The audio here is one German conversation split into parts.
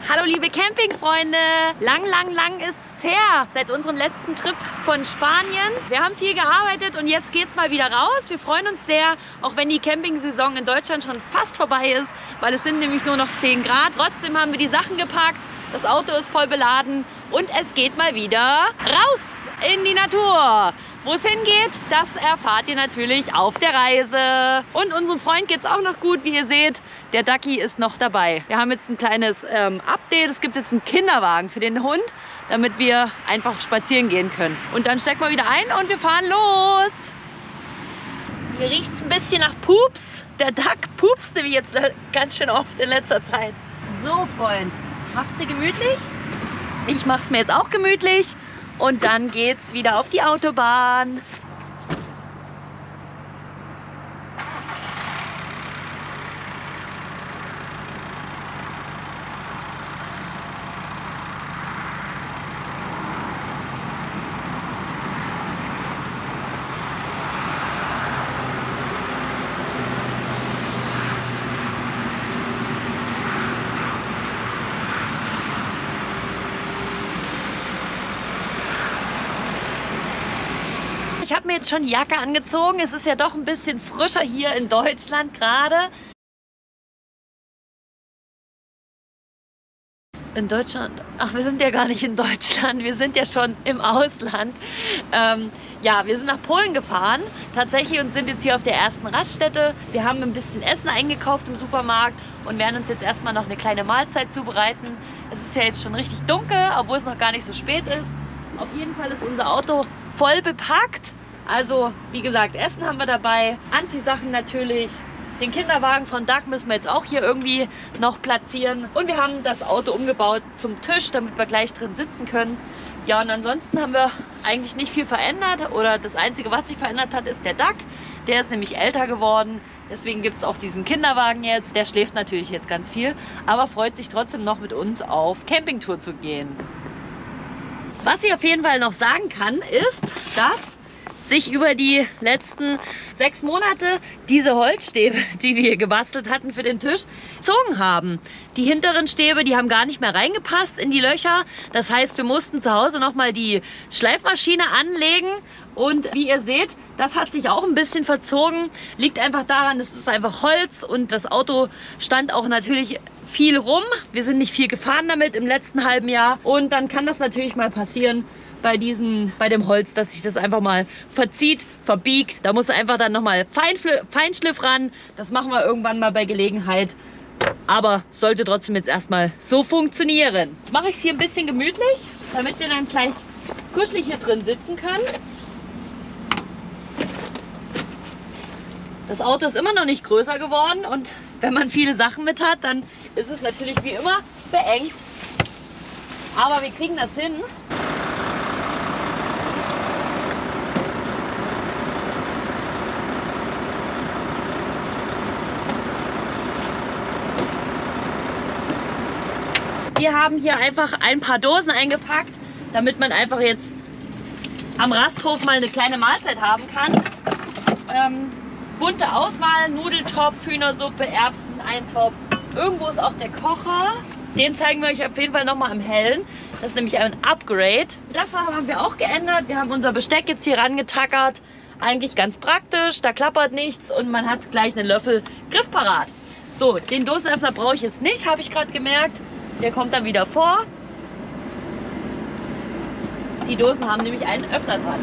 Hallo liebe Campingfreunde! Lang ist es her, seit unserem letzten Trip von Spanien. Wir haben viel gearbeitet und jetzt geht es mal wieder raus. Wir freuen uns sehr, auch wenn die Campingsaison in Deutschland schon fast vorbei ist, weil es sind nämlich nur noch 10 Grad. Trotzdem haben wir die Sachen gepackt, das Auto ist voll beladen und es geht mal wieder raus in die Natur. Wo es hingeht, das erfahrt ihr natürlich auf der Reise. Und unserem Freund geht es auch noch gut, wie ihr seht. Der Ducky ist noch dabei. Wir haben jetzt ein kleines Update. Es gibt jetzt einen Kinderwagen für den Hund, damit wir einfach spazieren gehen können. Und dann stecken wir wieder ein und wir fahren los. Hier riecht es ein bisschen nach Pups. Der Duck pupst nämlich jetzt ganz schön oft in letzter Zeit. So, Freund, machst du gemütlich? Ich mach's mir jetzt auch gemütlich. Und dann geht's wieder auf die Autobahn. Ich habe mir jetzt schon die Jacke angezogen. Es ist ja doch ein bisschen frischer hier in Deutschland gerade. In Deutschland? Ach, wir sind ja gar nicht in Deutschland. Wir sind ja schon im Ausland. Ja, wir sind nach Polen gefahren tatsächlich und sind jetzt hier auf der ersten Raststätte. Wir haben ein bisschen Essen eingekauft im Supermarkt und werden uns jetzt erstmal noch eine kleine Mahlzeit zubereiten. Es ist ja jetzt schon richtig dunkel, obwohl es noch gar nicht so spät ist. Auf jeden Fall ist unser Auto voll bepackt. Also, wie gesagt, Essen haben wir dabei, Anziehsachen natürlich. Den Kinderwagen von Duck müssen wir jetzt auch hier irgendwie noch platzieren. Und wir haben das Auto umgebaut zum Tisch, damit wir gleich drin sitzen können. Ja, und ansonsten haben wir eigentlich nicht viel verändert. Oder das Einzige, was sich verändert hat, ist der Duck. Der ist nämlich älter geworden. Deswegen gibt es auch diesen Kinderwagen jetzt. Der schläft natürlich jetzt ganz viel, aber freut sich trotzdem noch mit uns auf Campingtour zu gehen. Was ich auf jeden Fall noch sagen kann, ist, dass sich über die letzten 6 Monate diese Holzstäbe, die wir hier gebastelt hatten für den Tisch, gezogen haben. Die hinteren Stäbe, die haben gar nicht mehr reingepasst in die Löcher. Das heißt, wir mussten zu Hause nochmal die Schleifmaschine anlegen. Und wie ihr seht, das hat sich auch ein bisschen verzogen. Liegt einfach daran, es ist einfach Holz und das Auto stand auch natürlich viel rum. Wir sind nicht viel gefahren damit im letzten halben Jahr. Und dann kann das natürlich mal passieren bei dem Holz, dass sich das einfach mal verzieht, verbiegt. Da muss einfach dann nochmal Feinschliff ran. Das machen wir irgendwann mal bei Gelegenheit. Aber sollte trotzdem jetzt erstmal so funktionieren. Jetzt mache ich es hier ein bisschen gemütlich, damit wir dann gleich kuschelig hier drin sitzen können. Das Auto ist immer noch nicht größer geworden und wenn man viele Sachen mit hat, dann ist es natürlich wie immer beengt. Aber wir kriegen das hin. Wir haben hier einfach ein paar Dosen eingepackt, damit man einfach jetzt am Rasthof mal eine kleine Mahlzeit haben kann. Bunte Auswahl, Nudeltopf, Hühnersuppe, Erbseneintopf. Irgendwo ist auch der Kocher. Den zeigen wir euch auf jeden Fall nochmal im Hellen. Das ist nämlich ein Upgrade. Das haben wir auch geändert. Wir haben unser Besteck jetzt hier rangetackert. Eigentlich ganz praktisch, da klappert nichts und man hat gleich einen Löffel griffparat. So, den Dosenöffner brauche ich jetzt nicht, habe ich gerade gemerkt. Der kommt dann wieder vor. Die Dosen haben nämlich einen Öffner dran.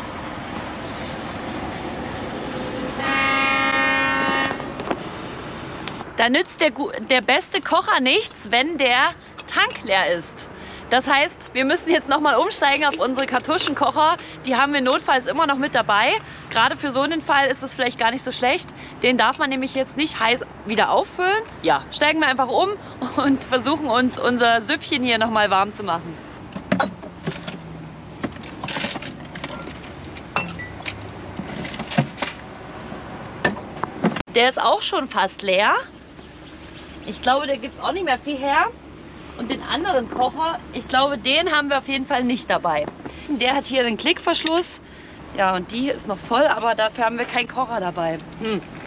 Da nützt der beste Kocher nichts, wenn der Tank leer ist. Das heißt, wir müssen jetzt nochmal umsteigen auf unsere Kartuschenkocher. Die haben wir notfalls immer noch mit dabei. Gerade für so einen Fall ist es vielleicht gar nicht so schlecht. Den darf man nämlich jetzt nicht heiß wieder auffüllen. Ja, steigen wir einfach um und versuchen uns unser Süppchen hier nochmal warm zu machen. Der ist auch schon fast leer. Ich glaube, der gibt auch nicht mehr viel her. Und den anderen Kocher, ich glaube, den haben wir auf jeden Fall nicht dabei. Der hat hier den Klickverschluss. Ja, und die ist noch voll, aber dafür haben wir keinen Kocher dabei.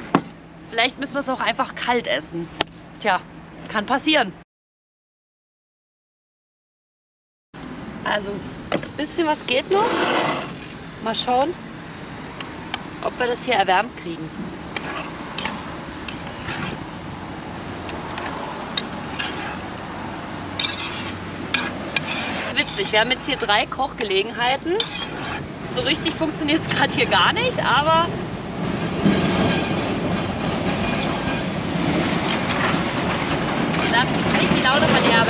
Vielleicht müssen wir es auch einfach kalt essen. Tja, kann passieren. Also ein bisschen was geht noch. Mal schauen, ob wir das hier erwärmt kriegen. Witzig, wir haben jetzt hier 3 Kochgelegenheiten. So richtig funktioniert es gerade hier gar nicht, aber das ist nicht die laute Verderbe.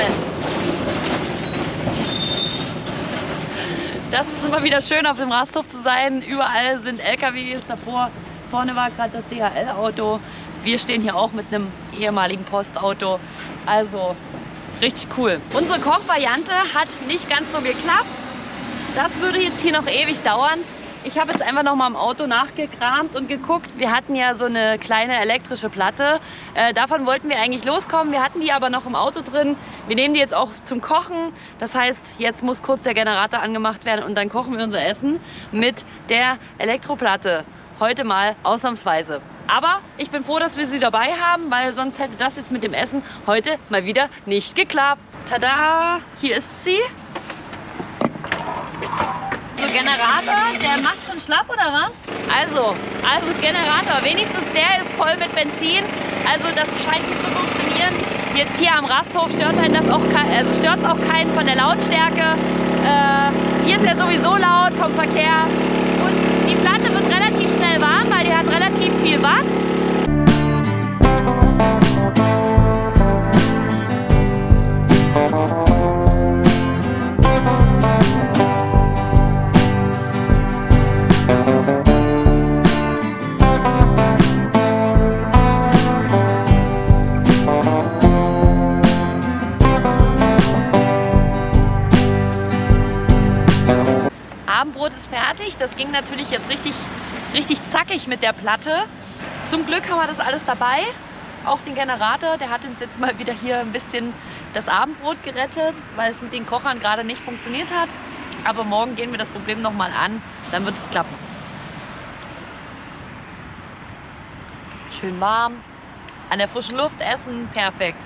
Das ist immer wieder schön, auf dem Rasthof zu sein. Überall sind LKWs davor. Vorne war gerade das DHL-Auto. Wir stehen hier auch mit einem ehemaligen Postauto. Also richtig cool. Unsere Kochvariante hat nicht ganz so geklappt. Das würde jetzt hier noch ewig dauern. Ich habe jetzt einfach noch mal im Auto nachgekramt und geguckt. Wir hatten ja so eine kleine elektrische Platte. Davon wollten wir eigentlich loskommen. Wir hatten die aber noch im Auto drin. Wir nehmen die jetzt auch zum Kochen. Das heißt, jetzt muss kurz der Generator angemacht werden und dann kochen wir unser Essen mit der Elektroplatte. Heute mal ausnahmsweise. Aber ich bin froh, dass wir sie dabei haben, weil sonst hätte das jetzt mit dem Essen heute mal wieder nicht geklappt. Tada! Hier ist sie. So, Generator, der macht schon schlapp oder was? Also Generator, wenigstens der ist voll mit Benzin. Also das scheint hier zu funktionieren. Jetzt hier am Rasthof stört einen das auch, stört auch keinen von der Lautstärke. Hier ist ja sowieso laut vom Verkehr. Und die Platte wird relativ schnell warm, weil die hat relativ viel Watt. Abendbrot ist fertig. Das ging natürlich jetzt richtig zackig mit der Platte. Zum Glück haben wir das alles dabei. Auch den Generator, der hat uns jetzt mal wieder hier ein bisschen das Abendbrot gerettet, weil es mit den Kochern gerade nicht funktioniert hat. Aber morgen gehen wir das Problem nochmal an, dann wird es klappen. Schön warm, an der frischen Luft essen, perfekt.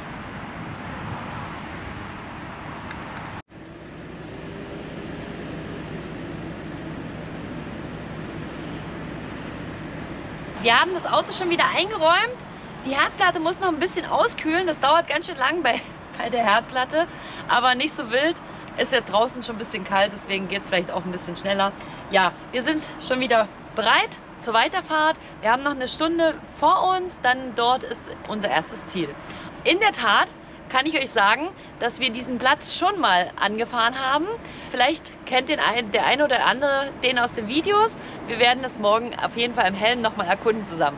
Wir haben das Auto schon wieder eingeräumt. Die Herdplatte muss noch ein bisschen auskühlen. Das dauert ganz schön lang bei der Herdplatte, aber nicht so wild. Ist ja draußen schon ein bisschen kalt, deswegen geht es vielleicht auch ein bisschen schneller. Ja, wir sind schon wieder bereit zur Weiterfahrt. Wir haben noch eine Stunde vor uns, dann dort ist unser erstes Ziel. In der Tat kann ich euch sagen, dass wir diesen Platz schon mal angefahren haben. Vielleicht kennt der eine oder andere den aus den Videos. Wir werden das morgen auf jeden Fall im Helm nochmal erkunden zusammen.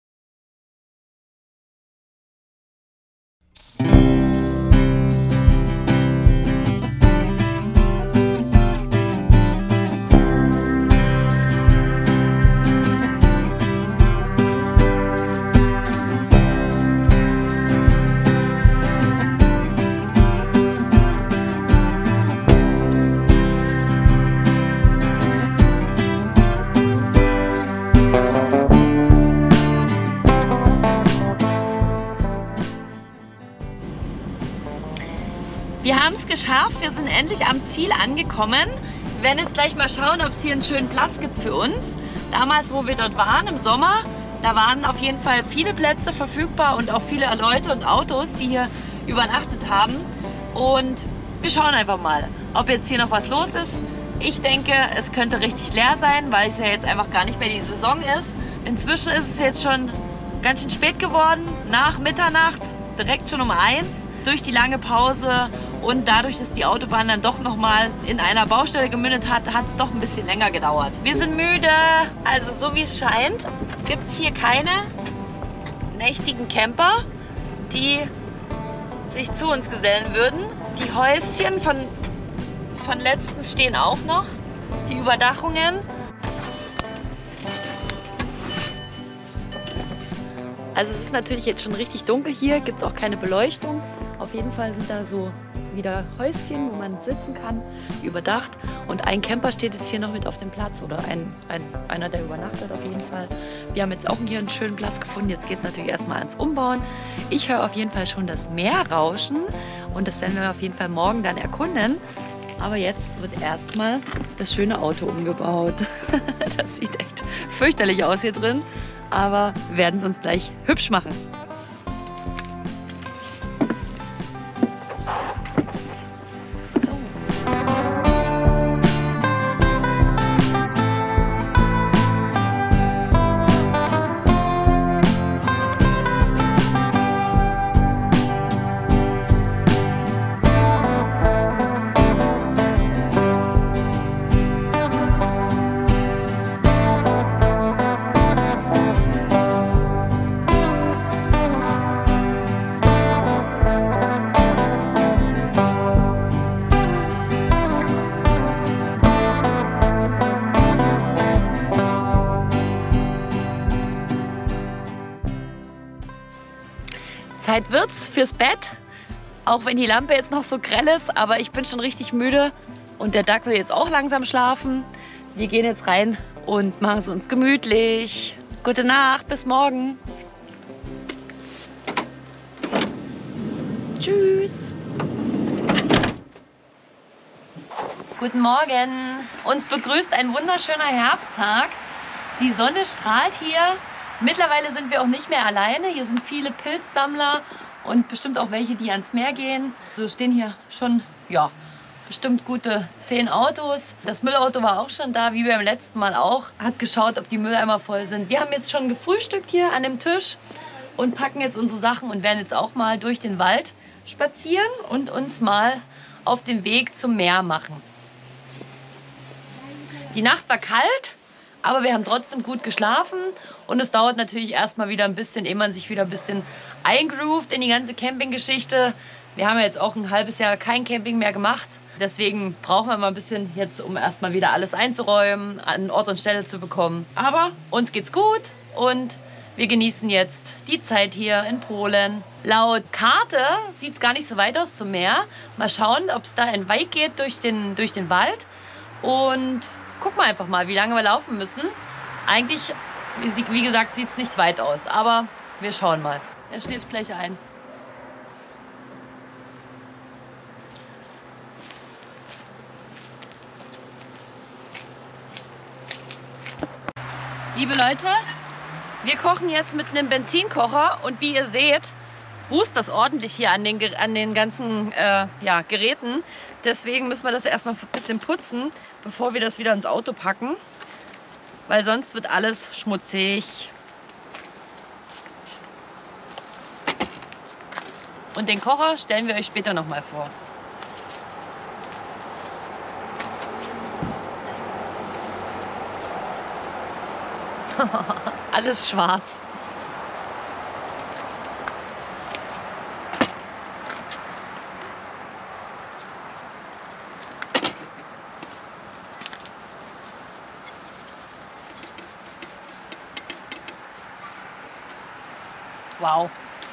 Wir haben es geschafft, wir sind endlich am Ziel angekommen. Wir werden jetzt gleich mal schauen, ob es hier einen schönen Platz gibt für uns. Damals, wo wir dort waren, im Sommer, da waren auf jeden Fall viele Plätze verfügbar und auch viele Leute und Autos, die hier übernachtet haben. Und wir schauen einfach mal, ob jetzt hier noch was los ist. Ich denke, es könnte richtig leer sein, weil es ja jetzt einfach gar nicht mehr die Saison ist. Inzwischen ist es jetzt schon ganz schön spät geworden, nach Mitternacht, direkt schon um 1. Durch die lange Pause und dadurch, dass die Autobahn dann doch nochmal in einer Baustelle gemündet hat, hat es doch ein bisschen länger gedauert. Wir sind müde. Also so wie es scheint, gibt es hier keine nächtigen Camper, die sich zu uns gesellen würden. Die Häuschen von letztens stehen auch noch, die Überdachungen. Also es ist natürlich jetzt schon richtig dunkel hier, gibt es auch keine Beleuchtung. Auf jeden Fall sind da so wieder Häuschen, wo man sitzen kann, überdacht. Und ein Camper steht jetzt hier noch mit auf dem Platz oder einer, der übernachtet auf jeden Fall. Wir haben jetzt auch hier einen schönen Platz gefunden. Jetzt geht es natürlich erstmal ans Umbauen. Ich höre auf jeden Fall schon das Meer rauschen und das werden wir auf jeden Fall morgen dann erkunden. Aber jetzt wird erstmal das schöne Auto umgebaut. Das sieht echt fürchterlich aus hier drin. Aber wir werden es uns gleich hübsch machen. Zeit wird's fürs Bett, auch wenn die Lampe jetzt noch so grell ist, aber ich bin schon richtig müde und der Duck will jetzt auch langsam schlafen. Wir gehen jetzt rein und machen es uns gemütlich. Gute Nacht, bis morgen. Tschüss. Guten Morgen. Uns begrüßt ein wunderschöner Herbsttag. Die Sonne strahlt hier. Mittlerweile sind wir auch nicht mehr alleine. Hier sind viele Pilzsammler und bestimmt auch welche, die ans Meer gehen. So stehen hier schon, ja, bestimmt gute 10 Autos. Das Müllauto war auch schon da, wie beim letzten Mal auch. Hat geschaut, ob die Mülleimer voll sind. Wir haben jetzt schon gefrühstückt hier an dem Tisch und packen jetzt unsere Sachen und werden jetzt auch mal durch den Wald spazieren und uns mal auf den Weg zum Meer machen. Die Nacht war kalt, aber wir haben trotzdem gut geschlafen und es dauert natürlich erstmal wieder ein bisschen, ehe man sich wieder ein bisschen eingroovt in die ganze Campinggeschichte. Wir haben ja jetzt auch ein halbes Jahr kein Camping mehr gemacht. Deswegen brauchen wir mal ein bisschen jetzt, um erstmal wieder alles einzuräumen, an Ort und Stelle zu bekommen. Aber uns geht's gut und wir genießen jetzt die Zeit hier in Polen. Laut Karte sieht es gar nicht so weit aus zum Meer. Mal schauen, ob es da ein Weg geht durch den Wald. Und gucken wir einfach mal, wie lange wir laufen müssen. Eigentlich, wie gesagt, sieht es nicht weit aus, aber wir schauen mal. Er schläft gleich ein. Liebe Leute, wir kochen jetzt mit einem Benzinkocher und wie ihr seht, rußt das ordentlich hier an den ganzen Geräten. Deswegen müssen wir das erstmal ein bisschen putzen, bevor wir das wieder ins Auto packen, weil sonst wird alles schmutzig. Und den Kocher stellen wir euch später nochmal vor. Alles schwarz. Wow.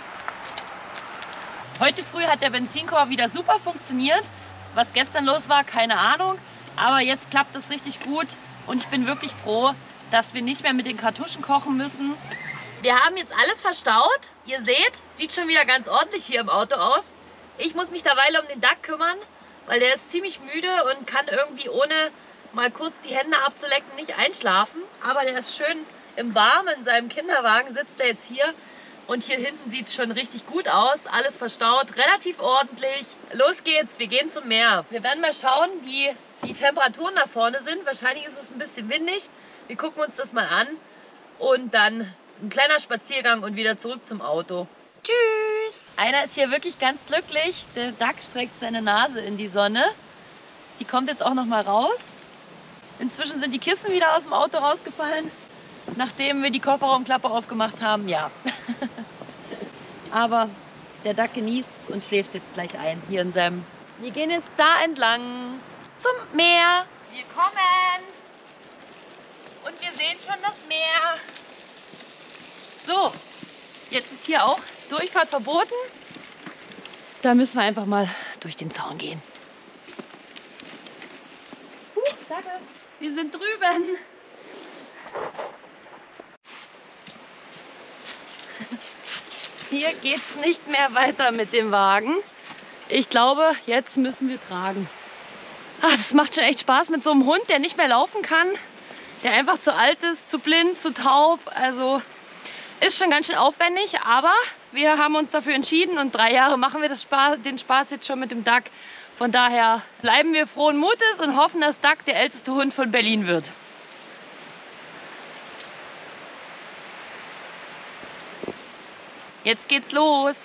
Heute früh hat der Benzinkocher wieder super funktioniert. Was gestern los war, keine Ahnung. Aber jetzt klappt es richtig gut und ich bin wirklich froh, dass wir nicht mehr mit den Kartuschen kochen müssen. Wir haben jetzt alles verstaut. Ihr seht, sieht schon wieder ganz ordentlich hier im Auto aus. Ich muss mich derweil um den Duck kümmern, weil der ist ziemlich müde und kann irgendwie ohne mal kurz die Hände abzulecken nicht einschlafen. Aber der ist schön im Warmen, in seinem Kinderwagen sitzt er jetzt hier. Und hier hinten sieht es schon richtig gut aus. Alles verstaut, relativ ordentlich. Los geht's, wir gehen zum Meer. Wir werden mal schauen, wie die Temperaturen da vorne sind. Wahrscheinlich ist es ein bisschen windig. Wir gucken uns das mal an. Und dann ein kleiner Spaziergang und wieder zurück zum Auto. Tschüss! Einer ist hier wirklich ganz glücklich. Der Duck streckt seine Nase in die Sonne. Die kommt jetzt auch noch mal raus. Inzwischen sind die Kissen wieder aus dem Auto rausgefallen, nachdem wir die Kofferraumklappe aufgemacht haben. Ja. Aber der Duck genießt und schläft jetzt gleich ein hier in seinem... Wir gehen jetzt da entlang zum Meer. Wir kommen und wir sehen schon das Meer. So, jetzt ist hier auch Durchfahrt verboten. Da müssen wir einfach mal durch den Zaun gehen. Danke. Wir sind drüben. Hier geht's nicht mehr weiter mit dem Wagen. Ich glaube, jetzt müssen wir tragen. Ach, das macht schon echt Spaß mit so einem Hund, der nicht mehr laufen kann, der einfach zu alt ist, zu blind, zu taub. Also ist schon ganz schön aufwendig, aber wir haben uns dafür entschieden und 3 Jahre machen wir den Spaß jetzt schon mit dem Duck. Von daher bleiben wir frohen Mutes und hoffen, dass Duck der älteste Hund von Berlin wird. Jetzt geht's los.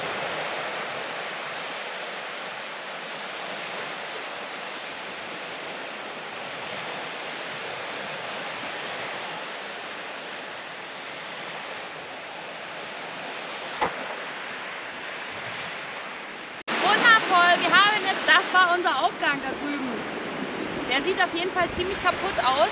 Wir haben jetzt, das war unser Aufgang da drüben. Der sieht auf jeden Fall ziemlich kaputt aus.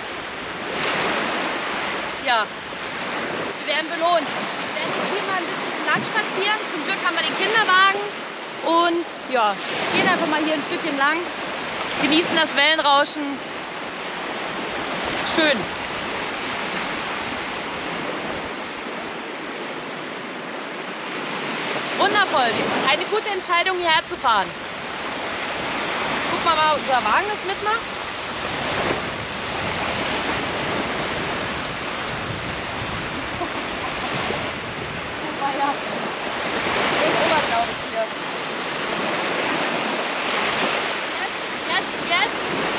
Ja, wir werden belohnt. Wir werden jetzt hier mal ein bisschen lang spazieren. Zum Glück haben wir den Kinderwagen. Und ja, gehen einfach mal hier ein Stückchen lang. Genießen das Wellenrauschen. Schön. Wundervoll. Eine gute Entscheidung, hierher zu fahren. Guck mal, ob unser Wagen das mitmacht. Oh, ja. Gegenüber, glaube ich, hier. Jetzt.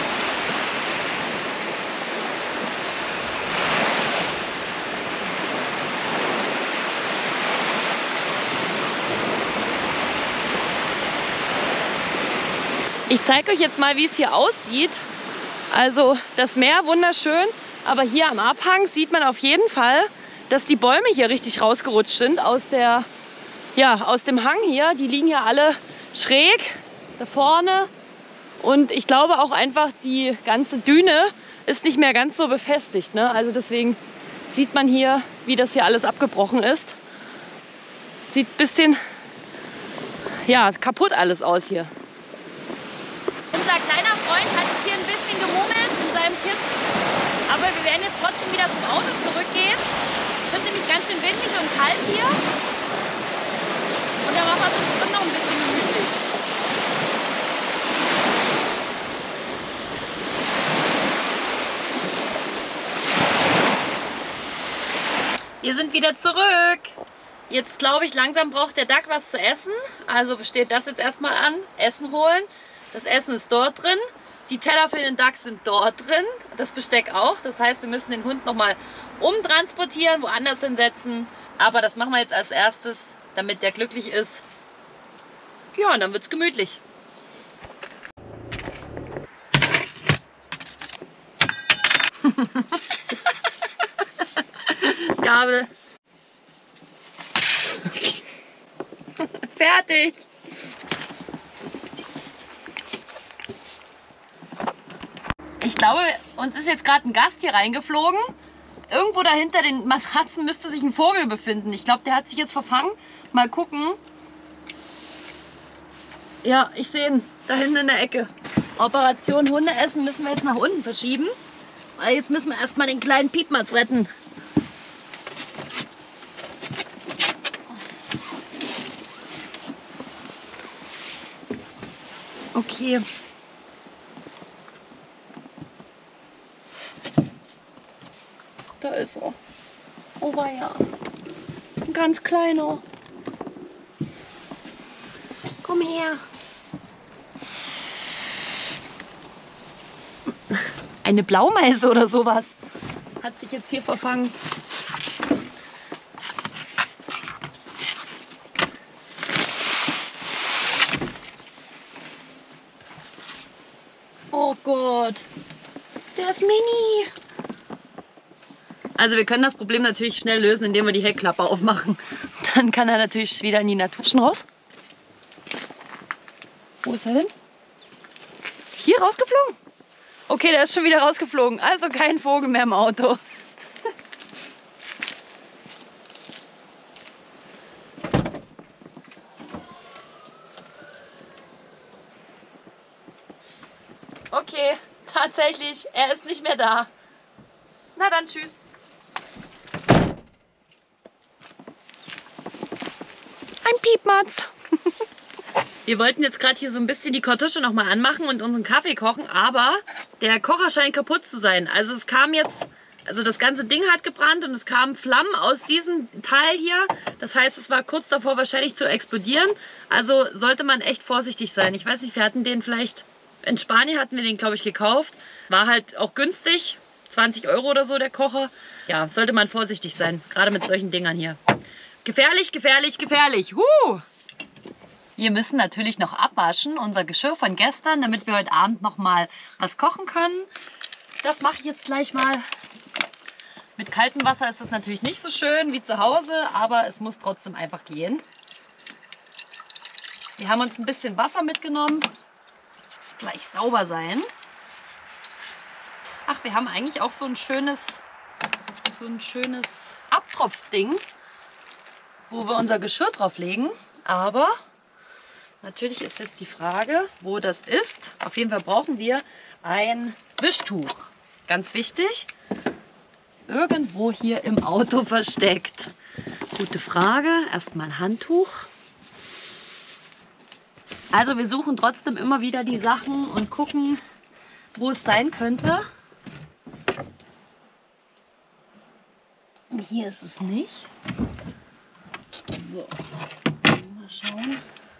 Ich zeige euch jetzt mal, wie es hier aussieht. Also das Meer wunderschön, aber hier am Abhang sieht man auf jeden Fall, dass die Bäume hier richtig rausgerutscht sind aus dem Hang hier. Die liegen ja alle schräg da vorne und ich glaube auch einfach, die ganze Düne ist nicht mehr ganz so befestigt, ne? Also deswegen sieht man hier, wie das hier alles abgebrochen ist. Sieht ein bisschen kaputt alles aus hier. Unser kleiner Freund hat jetzt hier ein bisschen gemummelt in seinem Kissen, aber wir werden jetzt trotzdem wieder zum Auto zurückgehen. Es wird nämlich ganz schön windig und kalt hier und dann machen wir es uns drin noch ein bisschen gemütlich. Wir sind wieder zurück. Jetzt glaube ich, langsam braucht der Duck was zu essen. Also steht das jetzt erstmal an, Essen holen. Das Essen ist dort drin, die Teller für den Duck sind dort drin, das Besteck auch. Das heißt, wir müssen den Hund nochmal umtransportieren, woanders hinsetzen. Aber das machen wir jetzt als erstes, damit der glücklich ist. Ja, und dann wird es gemütlich. Gabel. Fertig. Ich glaube, uns ist jetzt gerade ein Gast hier reingeflogen. Irgendwo dahinter den Matratzen müsste sich ein Vogel befinden. Ich glaube, der hat sich jetzt verfangen. Mal gucken. Ja, ich sehe ihn da hinten in der Ecke. Operation Hundeessen müssen wir jetzt nach unten verschieben. Weil jetzt müssen wir erstmal den kleinen Piepmatz retten. Okay. Da ist er. Oh weia. Ein ganz kleiner. Komm her. Eine Blaumeise oder sowas hat sich jetzt hier verfangen. Oh Gott. Der ist mini. Also wir können das Problem natürlich schnell lösen, indem wir die Heckklappe aufmachen. Dann kann er natürlich wieder in die Natur. Schon raus? Wo ist er hin? Hier rausgeflogen? Okay, der ist schon wieder rausgeflogen. Also kein Vogel mehr im Auto. Okay, tatsächlich, er ist nicht mehr da. Na dann, tschüss. Ein Piepmatz. Wir wollten jetzt gerade hier so ein bisschen die Kartusche nochmal anmachen und unseren Kaffee kochen, aber der Kocher scheint kaputt zu sein. Also es kam jetzt, also das ganze Ding hat gebrannt und es kamen Flammen aus diesem Teil hier. Das heißt, es war kurz davor wahrscheinlich zu explodieren. Also sollte man echt vorsichtig sein. Ich weiß nicht, wir hatten den vielleicht, in Spanien hatten wir den, glaube ich, gekauft. War halt auch günstig, 20 € oder so der Kocher. Ja, sollte man vorsichtig sein, gerade mit solchen Dingern hier. Gefährlich, gefährlich, gefährlich. Wir müssen natürlich noch abwaschen, unser Geschirr von gestern, damit wir heute Abend noch mal was kochen können. Das mache ich jetzt gleich mal. Mit kaltem Wasser ist das natürlich nicht so schön wie zu Hause, aber es muss trotzdem einfach gehen. Wir haben uns ein bisschen Wasser mitgenommen. Gleich sauber sein. Ach, wir haben eigentlich auch so ein schönes Abtropfding, wo wir unser Geschirr drauf legen. Aber natürlich ist jetzt die Frage, wo das ist. Auf jeden Fall brauchen wir ein Wischtuch. Ganz wichtig. Irgendwo hier im Auto versteckt. Gute Frage. Erstmal ein Handtuch. Also wir suchen trotzdem immer wieder die Sachen und gucken, wo es sein könnte. Hier ist es nicht. So, mal schauen.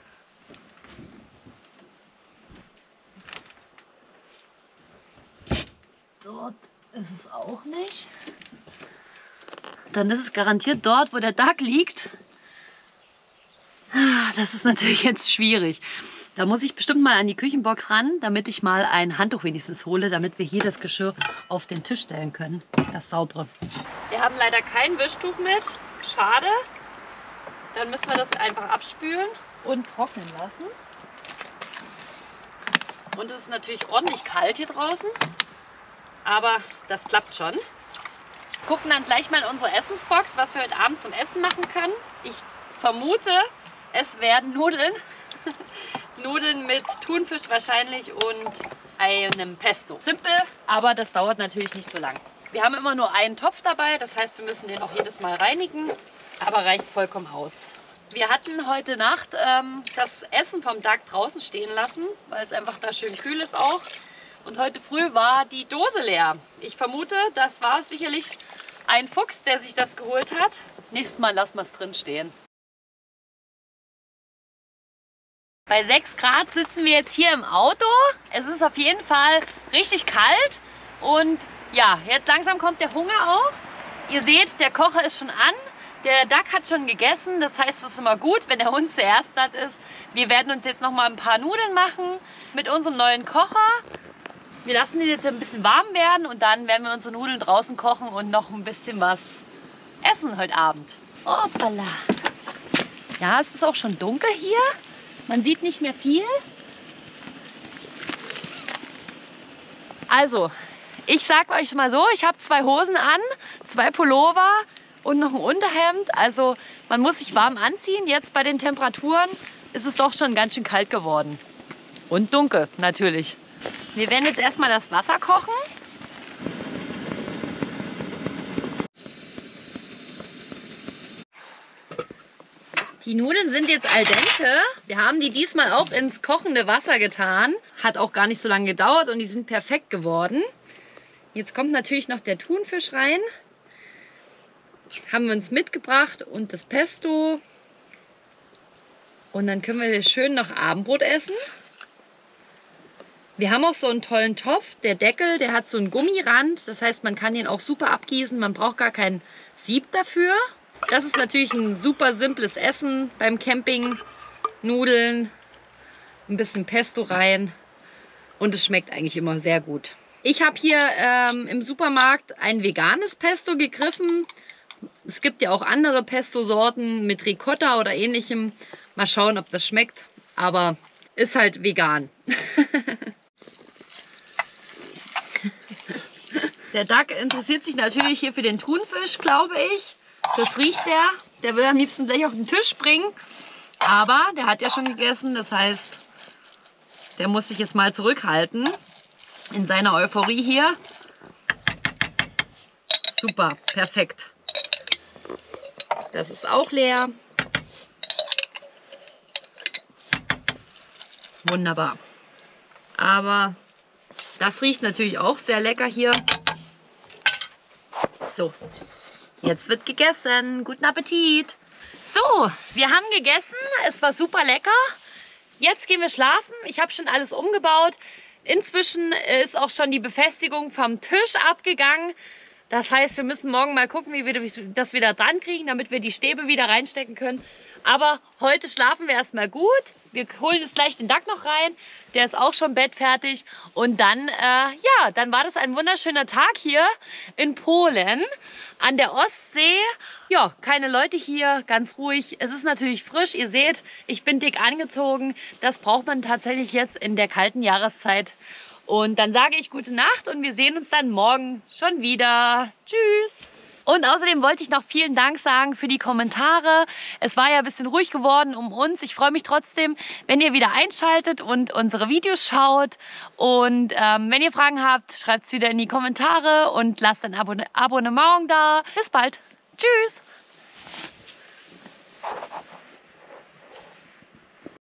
Dort ist es auch nicht. Dann ist es garantiert dort, wo der Duck liegt. Das ist natürlich jetzt schwierig. Da muss ich bestimmt mal an die Küchenbox ran, damit ich mal ein Handtuch wenigstens hole, damit wir hier das Geschirr auf den Tisch stellen können. Das saubere. Wir haben leider kein Wischtuch mit. Schade. Dann müssen wir das einfach abspülen und trocknen lassen. Und es ist natürlich ordentlich kalt hier draußen. Aber das klappt schon. Gucken dann gleich mal in unsere Essensbox, was wir heute Abend zum Essen machen können. Ich vermute, es werden Nudeln. Nudeln mit Thunfisch wahrscheinlich und einem Pesto. Simpel, aber das dauert natürlich nicht so lang. Wir haben immer nur einen Topf dabei, das heißt, wir müssen den auch jedes Mal reinigen, aber reicht vollkommen aus. Wir hatten heute Nacht das Essen vom Duck draußen stehen lassen, weil es einfach da schön kühl ist auch. Und heute früh war die Dose leer. Ich vermute, das war sicherlich ein Fuchs, der sich das geholt hat. Nächstes Mal lassen wir es drin stehen. Bei 6 Grad sitzen wir jetzt hier im Auto. Es ist auf jeden Fall richtig kalt. Und ja, jetzt langsam kommt der Hunger auch. Ihr seht, der Kocher ist schon an. Der Duck hat schon gegessen. Das heißt, es ist immer gut, wenn der Hund zuerst satt ist. Wir werden uns jetzt noch mal ein paar Nudeln machen mit unserem neuen Kocher. Wir lassen den jetzt ein bisschen warm werden und dann werden wir unsere Nudeln draußen kochen und noch ein bisschen was essen heute Abend. Hoppala. Ja, es ist auch schon dunkel hier. Man sieht nicht mehr viel. Also, ich sag euch mal so, ich habe 2 Hosen an, 2 Pullover und noch ein Unterhemd. Also man muss sich warm anziehen. Jetzt bei den Temperaturen ist es doch schon ganz schön kalt geworden. Und dunkel natürlich. Wir werden jetzt erstmal das Wasser kochen. Die Nudeln sind jetzt al dente. Wir haben die diesmal auch ins kochende Wasser getan. Hat auch gar nicht so lange gedauert und die sind perfekt geworden. Jetzt kommt natürlich noch der Thunfisch rein. Haben wir uns mitgebracht und das Pesto. Und dann können wir schön noch Abendbrot essen. Wir haben auch so einen tollen Topf. Der Deckel, der hat so einen Gummirand. Das heißt, man kann den auch super abgießen. Man braucht gar kein Sieb dafür. Das ist natürlich ein super simples Essen beim Camping. Nudeln, ein bisschen Pesto rein und es schmeckt eigentlich immer sehr gut. Ich habe hier im Supermarkt ein veganes Pesto gegriffen. Es gibt ja auch andere Pesto-Sorten mit Ricotta oder ähnlichem. Mal schauen, ob das schmeckt, aber ist halt vegan. Der Duck interessiert sich natürlich hier für den Thunfisch, glaube ich. Das riecht der. Der will am liebsten gleich auf den Tisch springen. Aber der hat ja schon gegessen. Das heißt, der muss sich jetzt mal zurückhalten in seiner Euphorie hier. Super, perfekt. Das ist auch leer. Wunderbar. Aber das riecht natürlich auch sehr lecker hier. So, jetzt wird gegessen. Guten Appetit. So, wir haben gegessen. Es war super lecker. Jetzt gehen wir schlafen. Ich habe schon alles umgebaut. Inzwischen ist auch schon die Befestigung vom Tisch abgegangen. Das heißt, wir müssen morgen mal gucken, wie wir das wieder dran kriegen, damit wir die Stäbe wieder reinstecken können. Aber heute schlafen wir erstmal gut. Wir holen jetzt gleich den Duck noch rein. Der ist auch schon bettfertig. Und dann, ja, dann war das ein wunderschöner Tag hier in Polen an der Ostsee. Ja, keine Leute hier, ganz ruhig. Es ist natürlich frisch. Ihr seht, ich bin dick angezogen. Das braucht man tatsächlich jetzt in der kalten Jahreszeit. Und dann sage ich gute Nacht und wir sehen uns dann morgen schon wieder. Tschüss! Und außerdem wollte ich noch vielen Dank sagen für die Kommentare. Es war ja ein bisschen ruhig geworden um uns. Ich freue mich trotzdem, wenn ihr wieder einschaltet und unsere Videos schaut. Und wenn ihr Fragen habt, schreibt es wieder in die Kommentare und lasst ein Abonnement da. Bis bald. Tschüss.